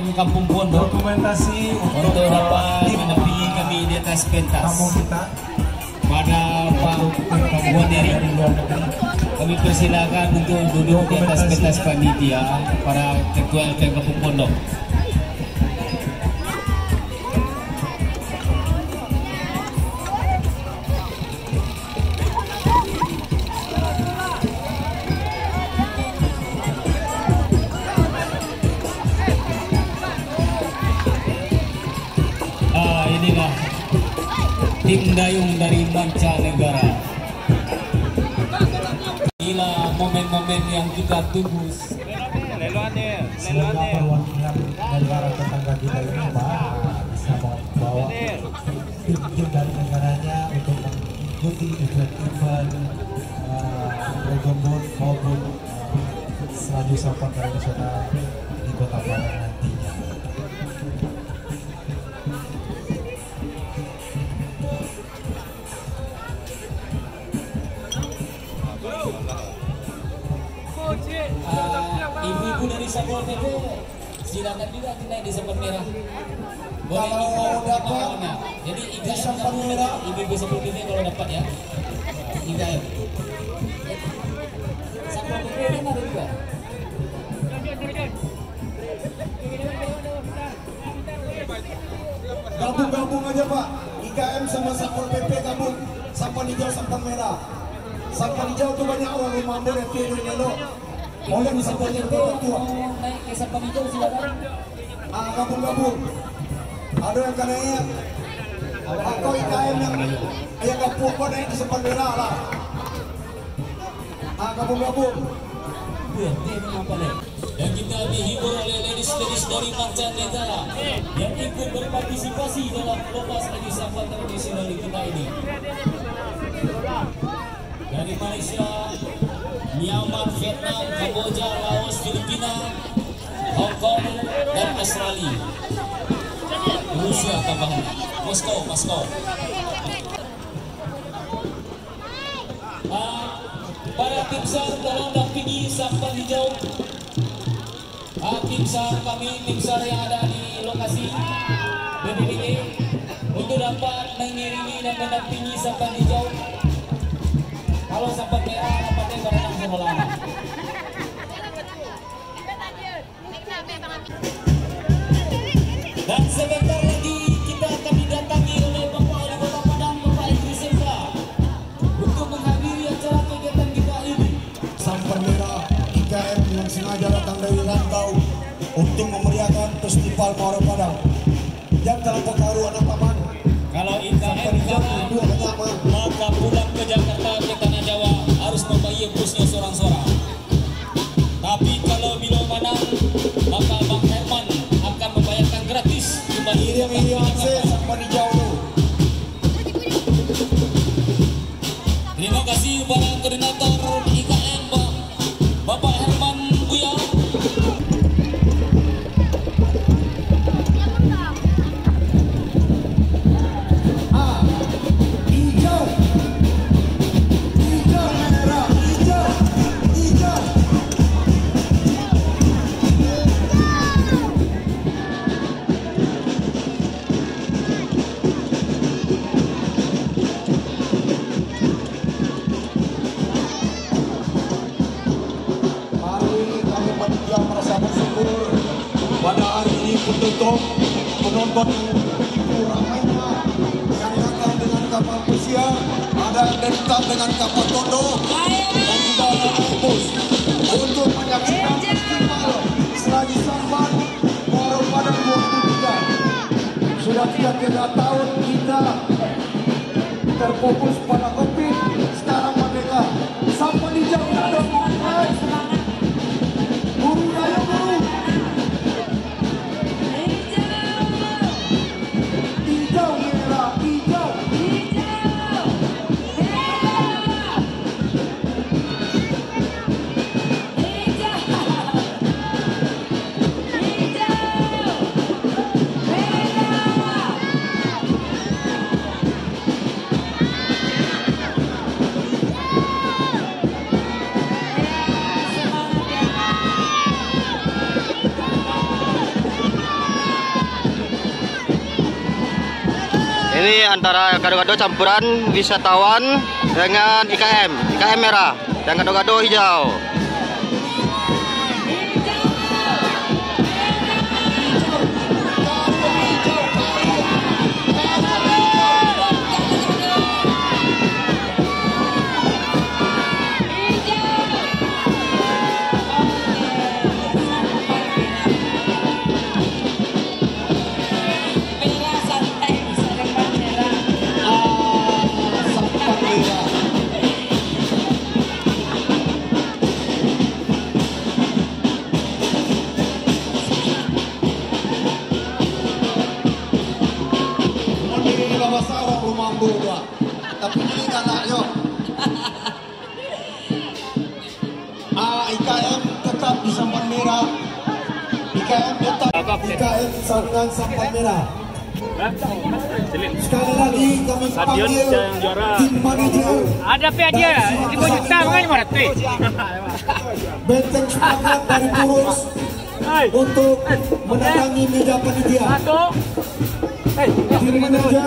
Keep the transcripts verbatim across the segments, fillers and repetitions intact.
Kabupaten Kampung Pondok dokumentasi untuk dapat menampingi kami di atas pentas. Kamu kita Pada Pak Wanderi, kami persilakan untuk duduk di atas pentas panitia para ketua L P Kampung Pondok. Ah, inilah tim dayung dari mancanegara. Inilah momen-momen yang kita tunggu. semoga perwakilan negara tetangga kita ini Pak bisa membawa tim-tim dari negaranya untuk mengikuti event-event Dragon Boat maupun uh, selaju sampah tradisional di Kota Padang nantinya. Uh, ibu-ibu dari Satpol P P silakan juga naik di sempat merah. Boleh Kalau dapat, jadi di sempat merah, ibu-ibu Satpol P P kalau dapat ya. tiga M. Satpol P P kan ada juga. Gabung-gabung aja Pak, I K M sama Satpol P P gabung, sampah hijau, sampah merah. Sampah hijau tuh banyak orang rumah muda yang pilih nelo. Boleh di Satpol P P tua. Naik ke sampah hijau silakan. Ah, gabung-gabung. Ada yang kananya, atau I K M yang yang gabung kok naik di sampah merah lah. Ah, gabung-gabung. Dan kita dihibur oleh ladies-ladies dari mancanegara yang ikut berpartisipasi dalam lomba selagi sampah tradisional kita ini. Dari Malaysia, Myanmar, Vietnam, Kamboja, Laos, Filipina, Hong Kong, dan Australia. Rusia tambahan. Moskow, Moskow. Uh, para tim SAR tolong dampingi sampah hijau. Uh, tim SAR kami, tim SAR yang ada di lokasi B P B D untuk dapat mengiringi dan mendampingi sampah hijau. Kalau sampah merah, dapat berenang sama lama. Dan sebentar lagi kita akan didatangi oleh Bapak Wali Kota Padang, Bapak Idris Semka, untuk menghadiri acara kegiatan kita ini. Sampah merah I K M yang sengaja datang dari rantau untuk memeriahkan festival Muara Padang yang dalam pengaruh anak paman. Kalau I K M kalah, maka pulang ke Jakarta ke Tanah Jawa harus membayar busnya seorang-seorang. Tapi kalau Milo menang, maka Bang Herman akan membayarkan gratis kembali. Iriang-iriang saya sampah hijau tu. Terima kasih kepada koordinator I K M Bapak Herman Buya. Pada hari ini penutup penonton begitu ramainya yang datang dengan kapal pesiar, ada yang datang dengan kapal tondo dan juga ada bus untuk menyaksikan festival selagi sampan Muara Padang dua ribu tiga. Sudah tiga tiga tahun kita terfokus pada COVID, sekarang mereka sampah hijau ada buru daya buru. Ini antara gado-gado campuran wisatawan dengan I K M. I K M merah dan gado-gado hijau. Tapi ini kan ayo. Ah, I K M tetap di sampan merah. I K M tetap I K M dengan sampan merah. Sekali lagi kami panggil tim manajer. Ada P dia lima juta makanya lima ratus. Benteng semangat dari Purus untuk mendatangi meja panitia. Tim manajer.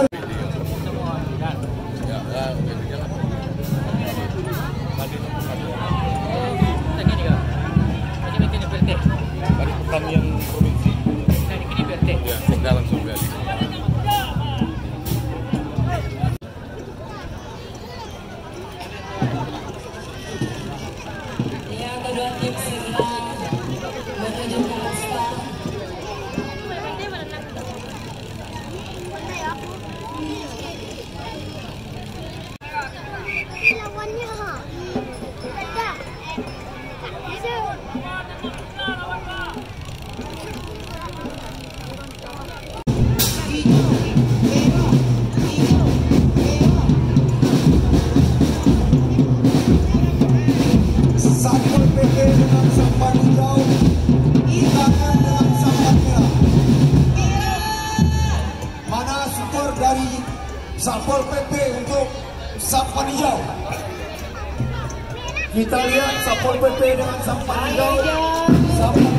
Pertanian provinsi. Ini B R T. Ya, sudah langsung B R T. Ya, kedua tim segera menuju ke start. Lawannya ada. Bisa. Satpol P P dengan sampan hijau, I K M dengan sampan merah. Mana skor dari Satpol P P untuk sampan hijau? Kita lihat Satpol P P dengan sampan hijau. Sampan